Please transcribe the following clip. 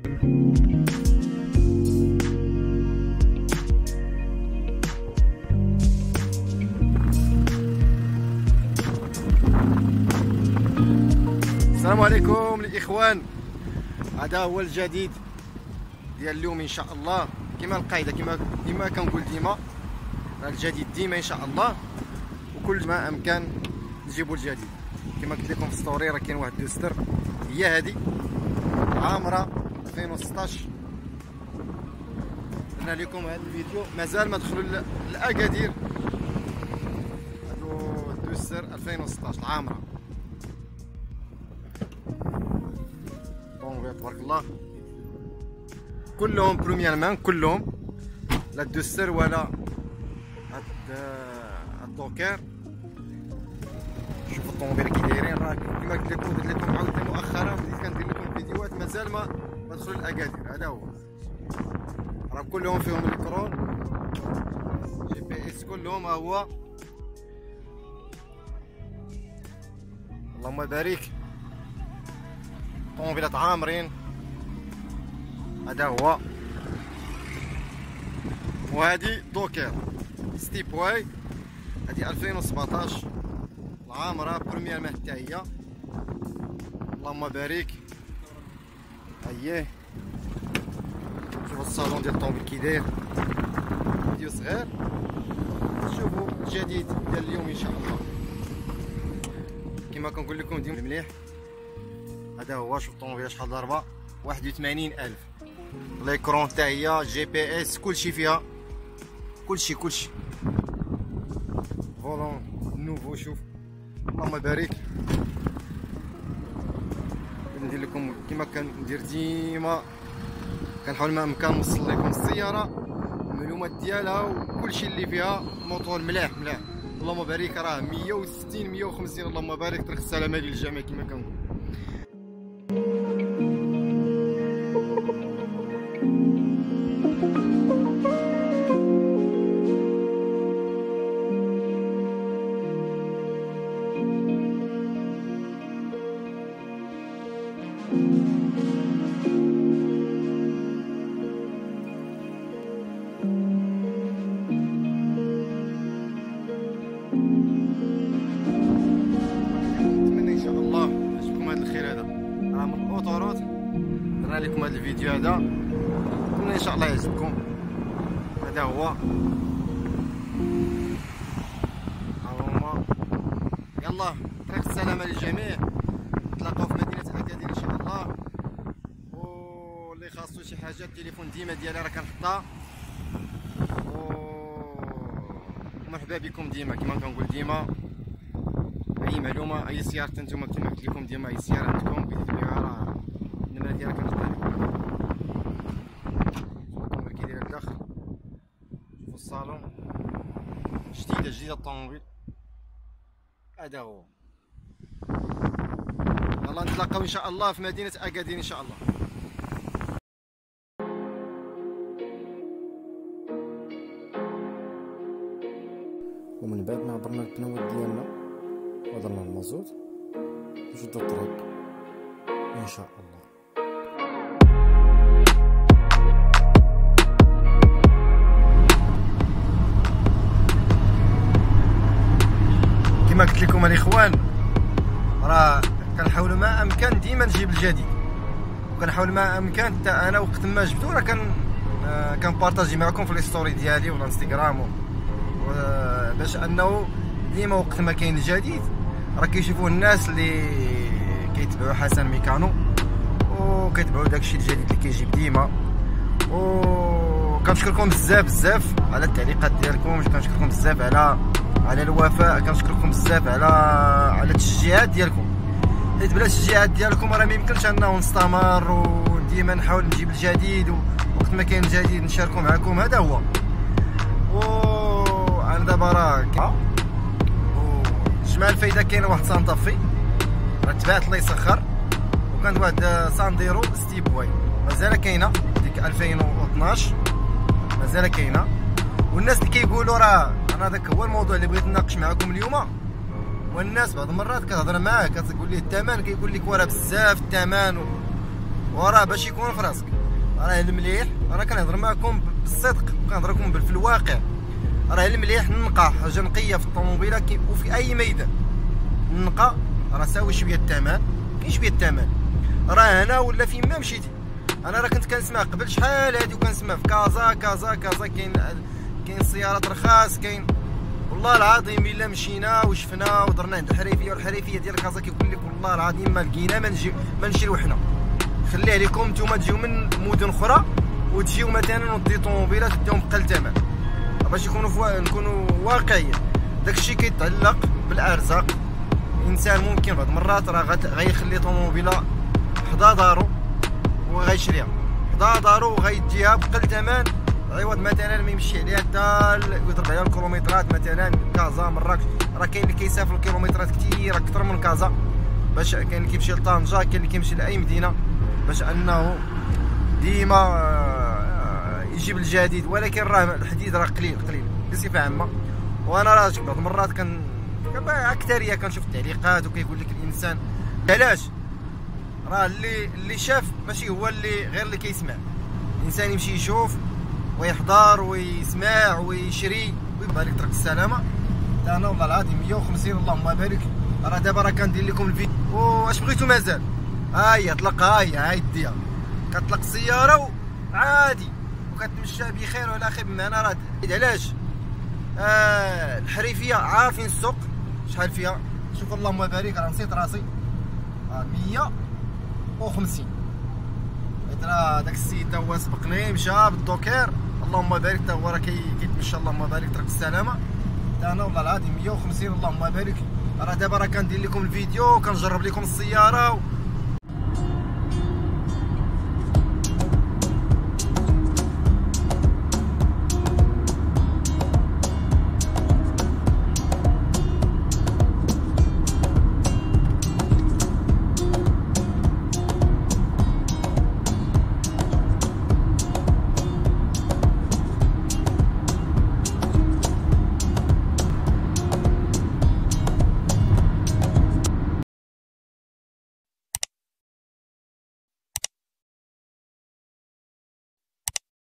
السلام عليكم الاخوان، هذا هو الجديد ديال اليوم ان شاء الله. كما القاعده كما كنقول ديما، الجديد ديما ان شاء الله، وكل ما امكن نجيبوا الجديد. كما قلت لكم في ستوري، راه كاين واحد دوستر هي هذه عامره 2016. درنا لكم هذا الفيديو، مازال ما دخلوا لاكادير. هادو دوستر 2016 عامره. تبارك الله، كلهم بروميير مان، كلهم لا دوستر ولا الدوكر. شوفوا الطوموبيل كي دايرين، راه كما قلت لكم درت لكم عاودتني مؤخرا، بديت كندير لكم فيديوهات مازال ما دخلوا الاكادير. هذا هو، راه كلهم فيهم الكرون جي بي اس، كلهم ها هو. اللهم بارك، طوموبيلات عامرين. هذا هو، وهذه دوكر ستيب واي، هذه 2017 العامره بروميير مان حتى هي. اللهم بارك. هاهي شوفوا الصالون ديال الطوموبيل كي داير، فيديو صغير. شوفوا الجديد ديال اليوم ان شاء الله. كما كنقول لكم ديما مليح. هذا هو، شوف الطوموبيله شحال ضاربه، 81,000. ليكرون حتى هي، جي بي اس، كلشي فيها، كلشي فولون نوفو. شوف اللهم بارك. ندير لكم كما كندير ديما، كنحاول ما امكن نوصل لكم السياره المعلومات ديالها وكلشي اللي فيها. موتور مليح. اللهم بارك، راه 160 150. اللهم بارك، طريق السلامه للجميع كما كنقول. درنا لكم هذا الفيديو، هذا نتمنى ان شاء الله يعجبكم. هذا هو، هما يلا طريق السلامه للجميع. نتلاقاو في مدينه اكادير ان شاء الله. واللي خاصو شي حاجه، التليفون ديما ديالي راه كنحطها. ومرحبا بكم ديما، كما كنقول ديما، اي معلومه، اي سياره نتوما كما قلت لكم ديما، اي سياره عندكم بديتو بها راه النمره ديالها كنحطها لكم. الطوموبيل كي داير الداخل، شوفوا الصالون جديده الطوموبيل. هذا هو، يلا نتلاقاو ان شاء الله في مدينه اكادير ان شاء الله. ومن بعد ما عبرنا البنوات ديالنا ودرنا المازوت، نشدو الطريق ان شاء الله. كما قلت لكم الاخوان، راه كنحاول ما امكن ديما نجيب الجديد، وكنحاول ما امكن حتى انا وقت ما جبتو راه كنبارطاجي معكم في لي ستوري ديالي ولا انستغرام، باش انه ديما وقت ما كاين الجديد راه كيشوفوه الناس اللي كيتبعوا حسن ميكانو، وكيتبعوا داكشي الجديد اللي كيجيب ديما. وكنشكركم بزاف على التعليقات ديالكم، كنشكركم بزاف على الوفاء، كنشكركم بزاف على التشجيعات ديالكم، حيت بلا التشجيعات ديالكم راه ميمكنش انه نستمر وديما نحاول نجيب الجديد، وقت ما كاين الجديد نشاركو معكم. هذا هو. وانا دابا راه جمع الفايده، كاينه واحد سانطافي راه تباعت الله يسخر، وكانت واحد سانديرو ستيب واي مازال كاينه، ديك 2012 مازال كاينه. والناس اللي كيقولوا راه انا داك هو الموضوع اللي بغيت نناقش معكم اليوم. والناس بعض المرات كتهضر معاه كتقول ليه الثمن، كيقول لك وراه بزاف الثمن وراه باش يكون في راسك. راه المليح، راه كنهضر معكم بالصدق، كنهضر لكم في الواقع. راه المليح النقا حاجه نقيه في الطوموبيله وفي اي ميدان. النقا راه ساوي شويه الثمن، كاين شويه الثمن. راه هنا ولا فين ما مشيتي، انا راه كنت كنسمع قبل شحال هادي، وكنسمع في كازا كازا كازا كاين سيارات رخاص، كاين والله العظيم الا مشينا وشفنا ودرنا عند الحريفيه، والحريفيه ديال كازا كيقول لك والله العظيم ما لقينا ما نشريو حنا. خليه لكم نتوما تجيو من مدن اخرى وتجيو مثلا ودي طوموبيلات ديهم بقل الثمن باش نكونوا واقعيين. داكشي كيتعلق بالارزاق. الانسان ممكن بعض المرات راه غيخلي طوموبيله حدا دارو وغيشريها حدا دارو وغيديها بقل الثمن، عوض مثلا ما يمشي عليها حتى يضرب عليها الكيلومترات. مثلا كازا مراكش راه كاين اللي كيسافر الكيلومترات كثير اكثر من كازا، باش كاين اللي كيمشي لطنجة، كاين اللي كيمشي لاي مدينه باش انه ديما يجيب الجديد. ولكن راه الحديد راه قليل بصفه عامه. وانا راه بعض المرات اكثريه كنشوف التعليقات وكيقول لك الانسان علاش راه اللي شاف ماشي هو غير اللي كيسمع. الانسان يمشي يشوف ويحضر ويسمع ويشري ويبارك طريق السلامه. انا والله العظيم 150 اللهم بارك. راه دابا راه كندير لكم الفيديو واش بغيتو مازال. هاهي طلق، هاهي ديها كتطلق السياره عادي وكتمشى بخير ولا خير. انا راه علاش الحريفيه عارفين السوق شحال فيها. شوف اللهم بارك راه نسيت راسي 150. راه داك السيد هو سبقني مشى بالدوكير اللهم بارك، تا هو راه كيتمشى اللهم بارك طريق السلامه. انا والله العظيم 150 اللهم بارك. راه دابا راه كندير لكم الفيديو وكنجرب لكم السياره